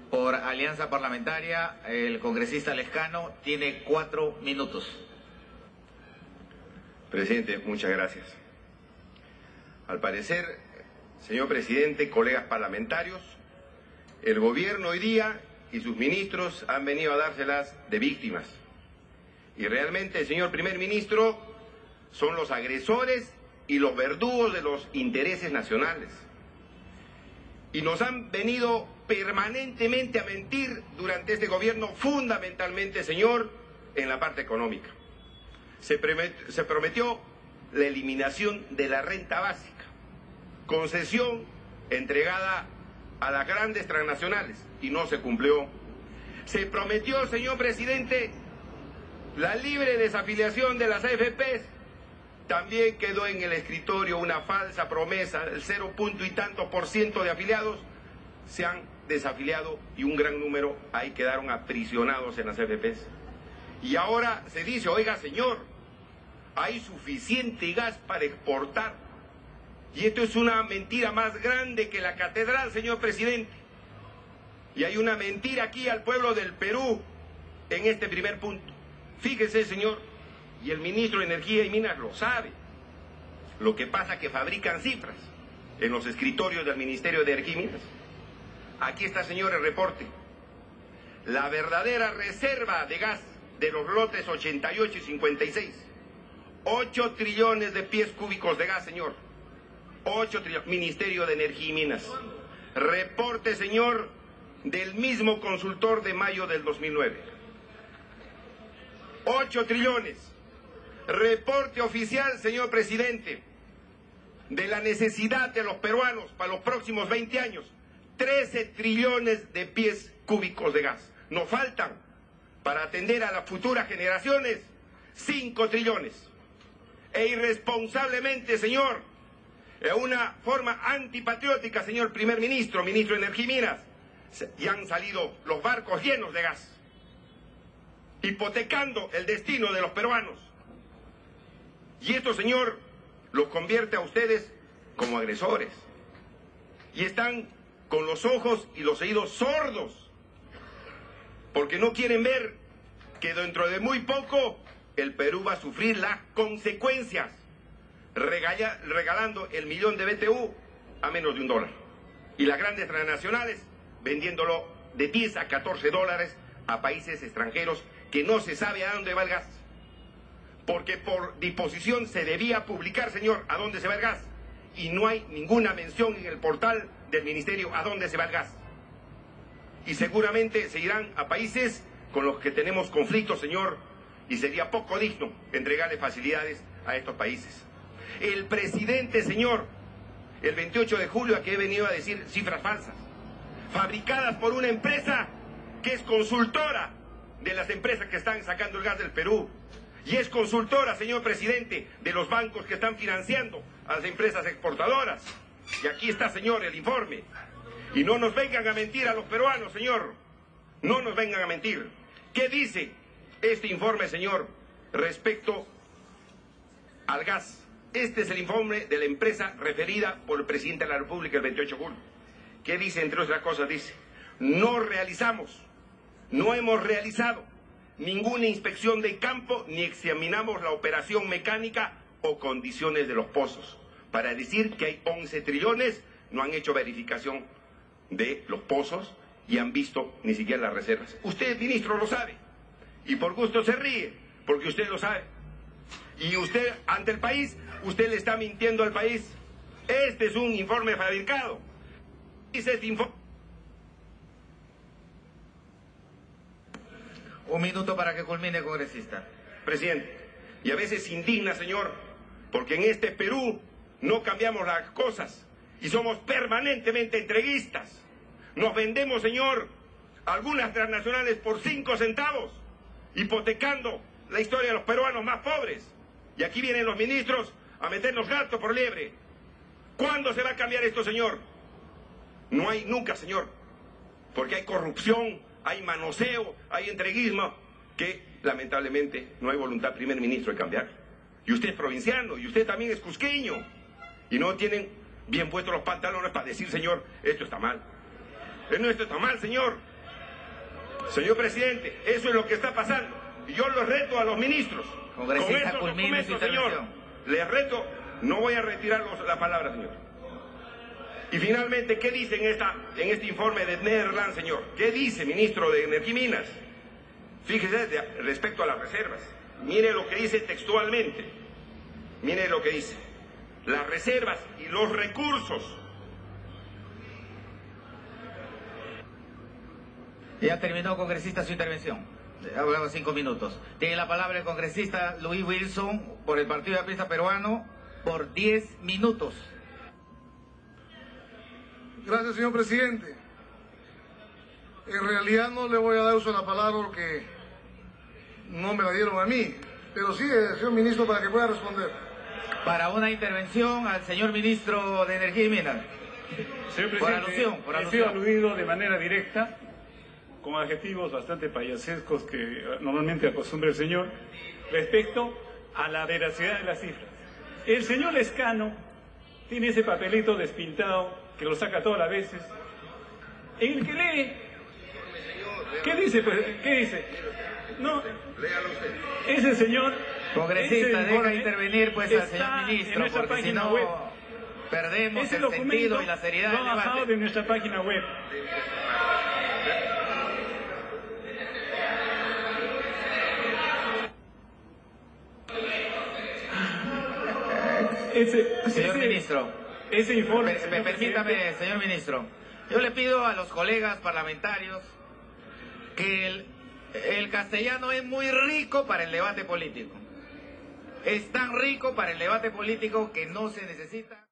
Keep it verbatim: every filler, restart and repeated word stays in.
Por Alianza Parlamentaria, el congresista Lescano tiene cuatro minutos. Presidente, muchas gracias. Al parecer, señor presidente, colegas parlamentarios, el gobierno hoy día y sus ministros han venido a dárselas de víctimas. Y realmente, señor primer ministro, son los agresores y los verdugos de los intereses nacionales. Y nos han venido permanentemente a mentir durante este gobierno, fundamentalmente, señor, en la parte económica. Se prometió, se prometió la eliminación de la renta básica, concesión entregada a las grandes transnacionales, y no se cumplió. Se prometió, señor presidente, la libre desafiliación de las A F Pes. También quedó en el escritorio una falsa promesa, el cero punto y tanto por ciento de afiliados se han desafiliado y un gran número ahí quedaron aprisionados en las A F Pes. Y ahora se dice, oiga señor, hay suficiente gas para exportar. Y esto es una mentira más grande que la catedral, señor presidente. Y hay una mentira aquí al pueblo del Perú en este primer punto. Fíjese, señor, y el ministro de Energía y Minas lo sabe. Lo que pasa es que fabrican cifras en los escritorios del Ministerio de Energía y Minas. Aquí está, señor, el reporte. La verdadera reserva de gas de los lotes ochenta y ocho y cincuenta y seis. ocho trillones de pies cúbicos de gas, señor. ocho trillones. Ministerio de Energía y Minas. Reporte, señor, del mismo consultor de mayo del dos mil nueve. ocho trillones. Reporte oficial, señor presidente, de la necesidad de los peruanos para los próximos veinte años. trece trillones de pies cúbicos de gas. Nos faltan, para atender a las futuras generaciones, cinco trillones. E irresponsablemente, señor, en una forma antipatriótica, señor primer ministro, ministro de Energía y Minas, y han salido los barcos llenos de gas, hipotecando el destino de los peruanos. Y esto, señor, los convierte a ustedes como agresores. Y están con los ojos y los oídos sordos, porque no quieren ver que dentro de muy poco el Perú va a sufrir las consecuencias, regala, regalando el millón de B T U a menos de un dólar. Y las grandes transnacionales vendiéndolo de diez a catorce dólares a países extranjeros que no se sabe a dónde va el gas. Porque por disposición se debía publicar, señor, a dónde se va el gas. Y no hay ninguna mención en el portal del ministerio a dónde se va el gas. Y seguramente se irán a países con los que tenemos conflictos, señor, y sería poco digno entregarle facilidades a estos países. El presidente, señor, el veintiocho de julio, aquí he venido a decir cifras falsas, fabricadas por una empresa que es consultora de las empresas que están sacando el gas del Perú. Y es consultora, señor presidente, de los bancos que están financiando a las empresas exportadoras. Y aquí está, señor, el informe. Y no nos vengan a mentir a los peruanos, señor. No nos vengan a mentir. ¿Qué dice este informe, señor, respecto al gas? Este es el informe de la empresa referida por el presidente de la República el veintiocho de julio. ¿Qué dice? Entre otras cosas, dice, no realizamos, no hemos realizado ninguna inspección de campo ni examinamos la operación mecánica o condiciones de los pozos. Para decir que hay once trillones, no han hecho verificación de los pozos y han visto ni siquiera las reservas. Usted, ministro, lo sabe. Y por gusto se ríe, porque usted lo sabe. Y usted, ante el país, usted le está mintiendo al país. Este es un informe fabricado. Dice este informe. Un minuto para que culmine, congresista. Presidente, y a veces indigna, señor, porque en este Perú no cambiamos las cosas y somos permanentemente entreguistas. Nos vendemos, señor, algunas transnacionales por cinco centavos, hipotecando la historia de los peruanos más pobres. Y aquí vienen los ministros a meternos gato por liebre. ¿Cuándo se va a cambiar esto, señor? No hay nunca, señor, porque hay corrupción, hay manoseo, hay entreguismo, que lamentablemente no hay voluntad, primer ministro, de cambiar. Y usted es provinciano, y usted también es cusqueño, y no tienen bien puestos los pantalones para decir, señor, esto está mal. No, esto está mal, señor. Señor presidente, eso es lo que está pasando. Y yo los reto a los ministros. Congresista, Con estos culmine su documentos, señor, intervención. les reto, no voy a retirar los- la palabra, señor. Y finalmente, ¿qué dice en, esta, en este informe de Nederland, señor? ¿Qué dice, ministro de Energía y Minas? Fíjese de- respecto a las reservas. Mire lo que dice textualmente. Mire lo que dice. Las reservas y los recursos. Ya terminó, congresista, su intervención. Hablamos cinco minutos. Tiene la palabra el congresista Luis Wilson por el Partido Aprista Peruano por diez minutos. Gracias, señor presidente. En realidad no le voy a dar uso a la palabra porque no me la dieron a mí, pero sí, eh, señor ministro, para que pueda responder. Para una intervención al señor ministro de Energía y Minas. Señor presidente, Por alusión, por he sido alusión. aludido de manera directa, con adjetivos bastante payasescos que eh, normalmente acostumbra el señor, respecto a la veracidad de las cifras. El señor Lescano tiene ese papelito despintado que lo saca todas las veces, en el que lee. ¿Qué dice? Pues, ¿qué dice? No, ese señor... Congresista, ese deja informe intervenir pues al está señor en ministro, nuestra porque si página no web. perdemos Ese el documento sentido y la seriedad lo del ha bajado debate. de nuestra página web. Ese, Señor ese- ministro, ese informe, per- señor permítame, presidente, señor ministro, yo le pido a los colegas parlamentarios que el, el castellano es muy rico para el debate político. Es tan rico para el debate político que no se necesita...